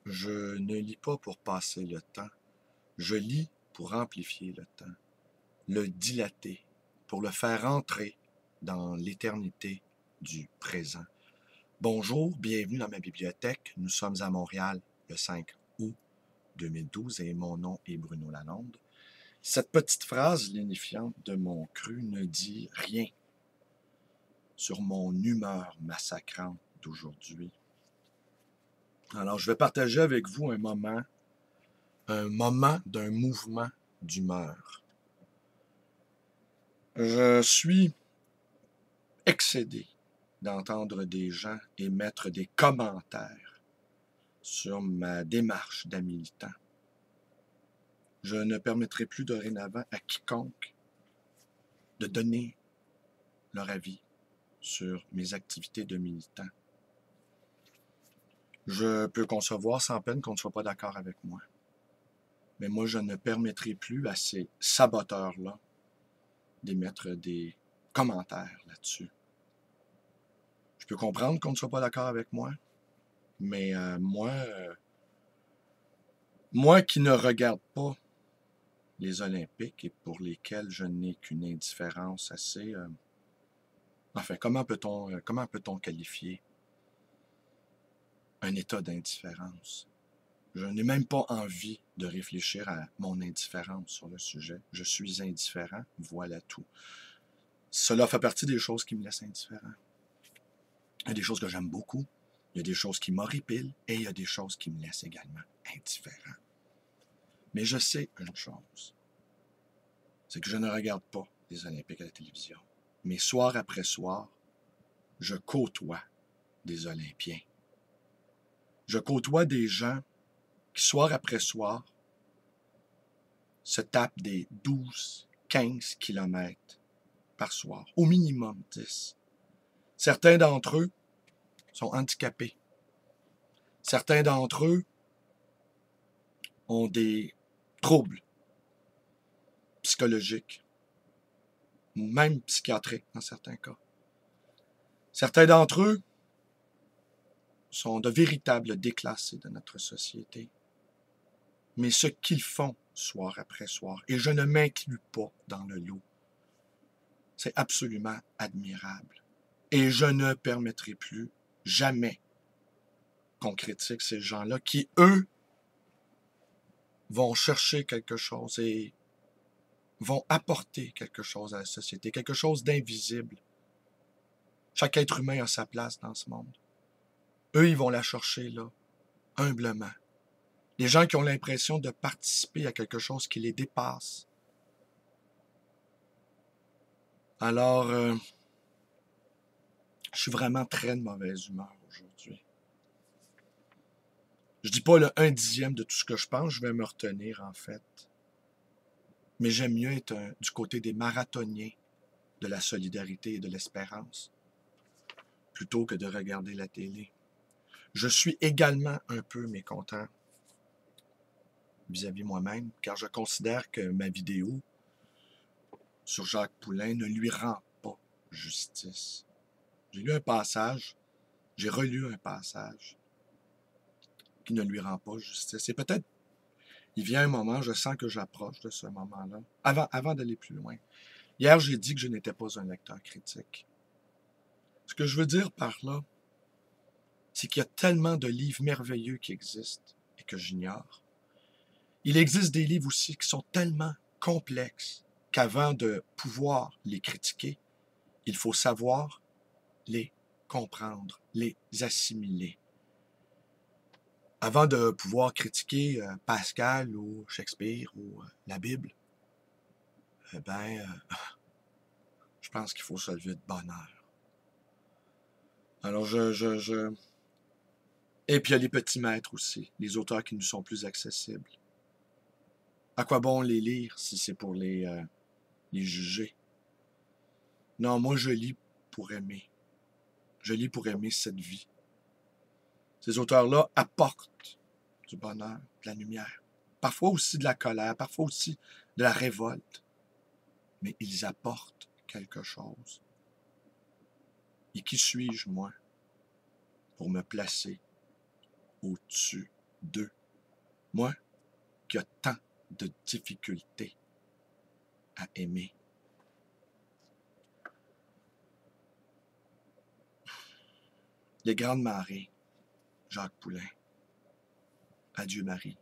Je ne lis pas pour passer le temps. Je lis pour amplifier le temps, le dilater, pour le faire entrer dans l'éternité du présent. Bonjour, bienvenue dans ma bibliothèque. Nous sommes à Montréal le 5 août 2012 et mon nom est Bruno Lalonde. Cette petite phrase lénifiante de mon cru ne dit rien sur mon humeur massacrante d'aujourd'hui. Alors, je vais partager avec vous un moment d'un mouvement d'humeur. Je suis excédé d'entendre des gens émettre des commentaires sur ma démarche d'un militant. Je ne permettrai plus dorénavant à quiconque de donner leur avis sur mes activités de militant. Je peux concevoir sans peine qu'on ne soit pas d'accord avec moi. Mais moi, je ne permettrai plus à ces saboteurs-là d'émettre des commentaires là-dessus. Je peux comprendre qu'on ne soit pas d'accord avec moi, mais moi qui ne regarde pas les Olympiques et pour lesquels je n'ai qu'une indifférence assez... Enfin, comment peut-on qualifier un état d'indifférence? Je n'ai même pas envie de réfléchir à mon indifférence sur le sujet. Je suis indifférent, voilà tout. Cela fait partie des choses qui me laissent indifférent. Il y a des choses que j'aime beaucoup, il y a des choses qui m'horripilent et il y a des choses qui me laissent également indifférent. Mais je sais une chose, c'est que je ne regarde pas les Olympiques à la télévision. Mais soir après soir, je côtoie des Olympiens. Je côtoie des gens qui, soir après soir, se tapent des 12, 15 kilomètres par soir, au minimum 10. Certains d'entre eux sont handicapés. Certains d'entre eux ont des troubles psychologiques, ou même psychiatriques dans certains cas. Certains d'entre eux sont de véritables déclassés de notre société. Mais ce qu'ils font soir après soir, et je ne m'inclus pas dans le lot, c'est absolument admirable. Et je ne permettrai plus jamais qu'on critique ces gens-là qui, eux, vont chercher quelque chose et vont apporter quelque chose à la société, quelque chose d'invisible. Chaque être humain a sa place dans ce monde. Eux, ils vont la chercher là, humblement. Les gens qui ont l'impression de participer à quelque chose qui les dépasse. Alors, je suis vraiment très de mauvaise humeur aujourd'hui. Je dis pas le 1/10 de tout ce que je pense, je vais me retenir en fait. Mais j'aime mieux être du côté des marathoniens de la solidarité et de l'espérance, plutôt que de regarder la télé. Je suis également un peu mécontent vis-à-vis moi-même, car je considère que ma vidéo sur Jacques Poulain ne lui rend pas justice. J'ai lu un passage, j'ai relu un passage qui ne lui rend pas justice. Et peut-être, il vient un moment, je sens que j'approche de ce moment-là, avant d'aller plus loin. Hier, j'ai dit que je n'étais pas un lecteur critique. Ce que je veux dire par là, c'est qu'il y a tellement de livres merveilleux qui existent et que j'ignore. Il existe des livres aussi qui sont tellement complexes qu'avant de pouvoir les critiquer, il faut savoir les comprendre, les assimiler. Avant de pouvoir critiquer Pascal ou Shakespeare ou la Bible, je pense qu'il faut se lever de bonne heure. Alors, Et puis, il y a les petits maîtres aussi, les auteurs qui nous sont plus accessibles. À quoi bon les lire si c'est pour les juger? Non, moi, je lis pour aimer. Je lis pour aimer cette vie. Ces auteurs-là apportent du bonheur, de la lumière. Parfois aussi de la colère, parfois aussi de la révolte. Mais ils apportent quelque chose. Et qui suis-je, moi, pour me placer au-dessus d'eux. Moi qui ai tant de difficultés à aimer. Les grandes marées, Jacques Poulain. Adieu Marie.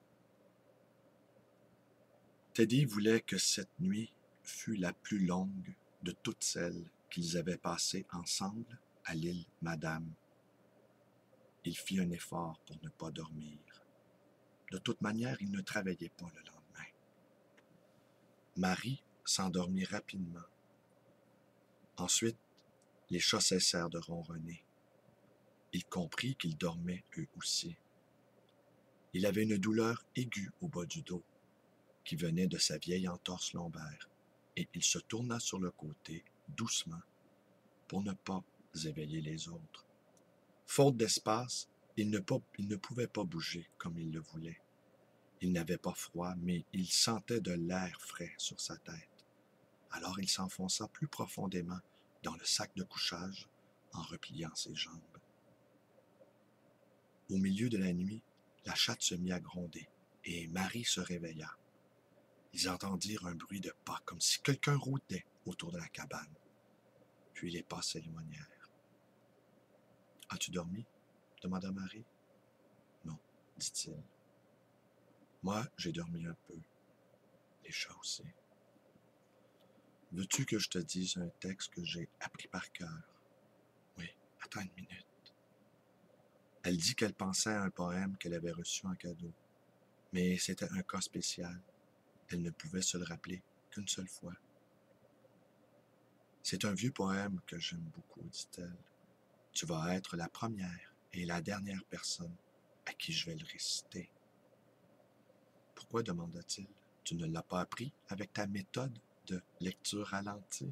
Teddy voulait que cette nuit fût la plus longue de toutes celles qu'ils avaient passées ensemble à l'île Madame. Il fit un effort pour ne pas dormir. De toute manière, il ne travaillait pas le lendemain. Marie s'endormit rapidement. Ensuite, les chats cessèrent de ronronner. Il comprit qu'ils dormaient eux aussi. Il avait une douleur aiguë au bas du dos, qui venait de sa vieille entorse lombaire, et il se tourna sur le côté, doucement, pour ne pas éveiller les autres. Faute d'espace, il ne pouvait pas bouger comme il le voulait. Il n'avait pas froid, mais il sentait de l'air frais sur sa tête. Alors il s'enfonça plus profondément dans le sac de couchage en repliant ses jambes. Au milieu de la nuit, la chatte se mit à gronder et Marie se réveilla. Ils entendirent un bruit de pas, comme si quelqu'un rôdait autour de la cabane. Puis les pas s'éloignèrent. « As-tu dormi ?» demanda Marie. « Non, dit-il. Moi, j'ai dormi un peu. Les chats aussi. Veux-tu que je te dise un texte que j'ai appris par cœur? Oui, attends une minute. » Elle dit qu'elle pensait à un poème qu'elle avait reçu en cadeau. Mais c'était un cas spécial. Elle ne pouvait se le rappeler qu'une seule fois. C'est un vieux poème que j'aime beaucoup, dit-elle. Tu vas être la première et la dernière personne à qui je vais le réciter. Pourquoi, demanda-t-il, tu ne l'as pas appris avec ta méthode de lecture ralentie?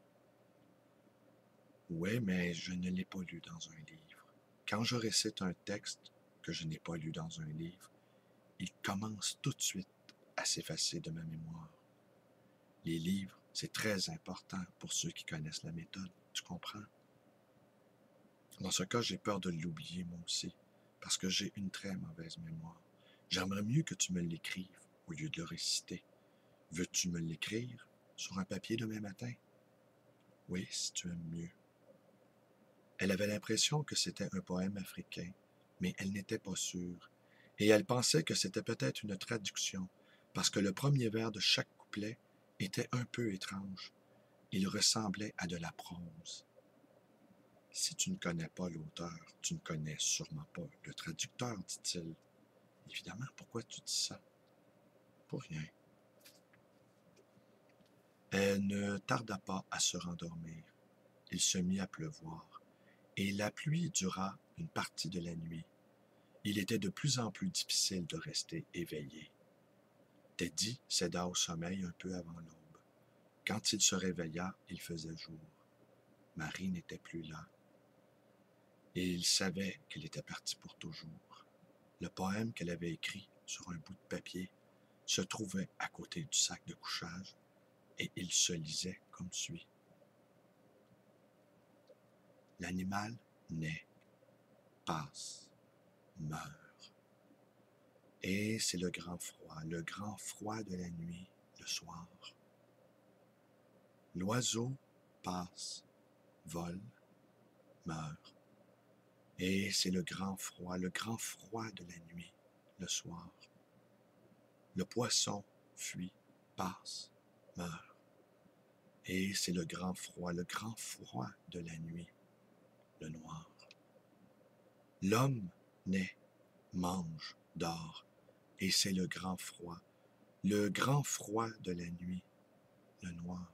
Oui, mais je ne l'ai pas lu dans un livre. Quand je récite un texte que je n'ai pas lu dans un livre, il commence tout de suite à s'effacer de ma mémoire. Les livres, c'est très important pour ceux qui connaissent la méthode, tu comprends? Dans ce cas, j'ai peur de l'oublier moi aussi, parce que j'ai une très mauvaise mémoire. J'aimerais mieux que tu me l'écrives au lieu de le réciter. Veux-tu me l'écrire sur un papier demain matin? Oui, si tu aimes mieux. Elle avait l'impression que c'était un poème africain, mais elle n'était pas sûre, et elle pensait que c'était peut-être une traduction, parce que le premier vers de chaque couplet était un peu étrange. Il ressemblait à de la prose. Si tu ne connais pas l'auteur, tu ne connais sûrement pas le traducteur, dit-il. Évidemment, pourquoi tu dis ça? Pour rien. Elle ne tarda pas à se rendormir. Il se mit à pleuvoir, et la pluie dura une partie de la nuit. Il était de plus en plus difficile de rester éveillé. Teddy céda au sommeil un peu avant l'aube. Quand il se réveilla, il faisait jour. Marie n'était plus là. Et il savait qu'elle était partie pour toujours. Le poème qu'elle avait écrit sur un bout de papier se trouvait à côté du sac de couchage et il se lisait comme suit. L'animal naît, passe, meurt. Et c'est le grand froid de la nuit, le soir. L'oiseau passe, vole, meurt. Et c'est le grand froid de la nuit, le soir. Le poisson fuit, passe, meurt. Et c'est le grand froid de la nuit, le noir. L'homme naît, mange, dort, et c'est le grand froid de la nuit, le noir.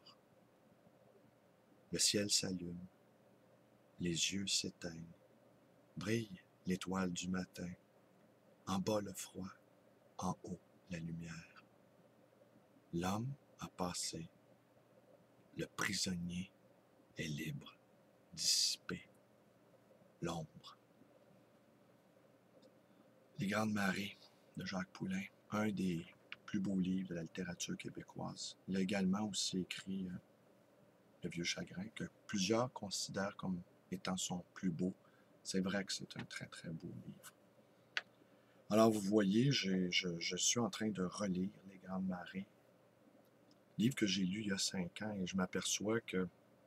Le ciel s'allume, les yeux s'éteignent, brille l'étoile du matin, en bas le froid, en haut la lumière. L'homme a passé, le prisonnier est libre, dissipé, l'ombre. Les Grandes Marées de Jacques Poulain, un des plus beaux livres de la littérature québécoise. Il a également aussi écrit Le Vieux Chagrin, que plusieurs considèrent comme étant son plus beau. C'est vrai que c'est un très très beau livre. Alors, vous voyez, je suis en train de relire Les Grandes Marées, livre que j'ai lu il y a 5 ans, et je m'aperçois que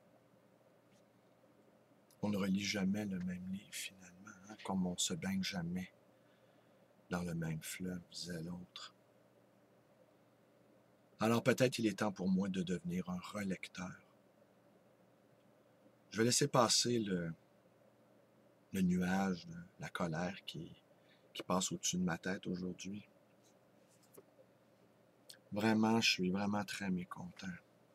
on ne relit jamais le même livre, finalement, hein, comme on ne se baigne jamais dans le même fleuve, disait l'autre. Alors, peut-être il est temps pour moi de devenir un relecteur. Je vais laisser passer le nuage de la colère qui passe au-dessus de ma tête aujourd'hui. Vraiment, je suis vraiment très mécontent.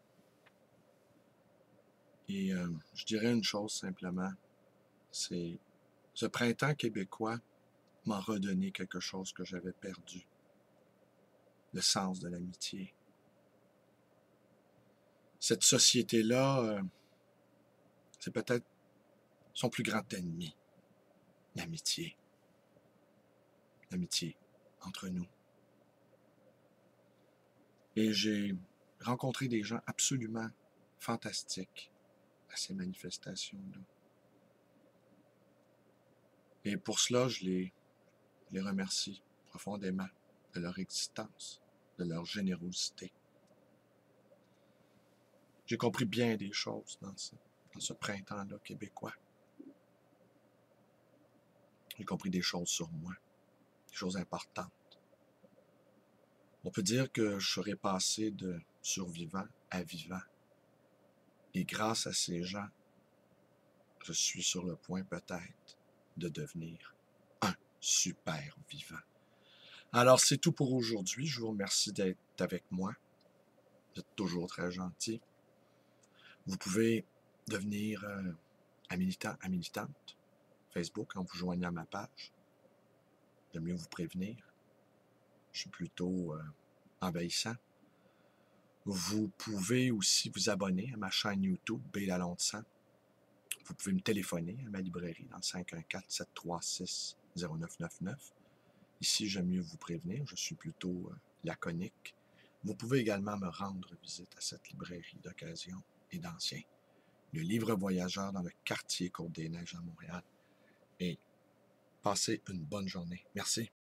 Et je dirais une chose simplement, c'est ce printemps québécois m'a redonné quelque chose que j'avais perdu, le sens de l'amitié. Cette société-là, c'est peut-être son plus grand ennemi, l'amitié. L'amitié entre nous. Et j'ai rencontré des gens absolument fantastiques à ces manifestations-là. Et pour cela, je les remercie profondément de leur existence, de leur générosité. J'ai compris bien des choses dans ce printemps-là québécois. J'ai compris des choses sur moi, des choses importantes. On peut dire que je serais passé de survivant à vivant. Et grâce à ces gens, je suis sur le point peut-être de devenir un super vivant. Alors, c'est tout pour aujourd'hui. Je vous remercie d'être avec moi. Vous êtes toujours très gentil. Vous pouvez devenir un militant, un militante Facebook en vous joignant à ma page. J'aime mieux vous prévenir. Je suis plutôt envahissant. Vous pouvez aussi vous abonner à ma chaîne YouTube, B. Lalonde 100. Vous pouvez me téléphoner à ma librairie dans le 514-736-0999. Ici, j'aime mieux vous prévenir, je suis plutôt laconique. Vous pouvez également me rendre visite à cette librairie d'occasion et d'ancien. Le livre voyageur dans le quartier Côte-des-Neiges à Montréal. Et passez une bonne journée. Merci.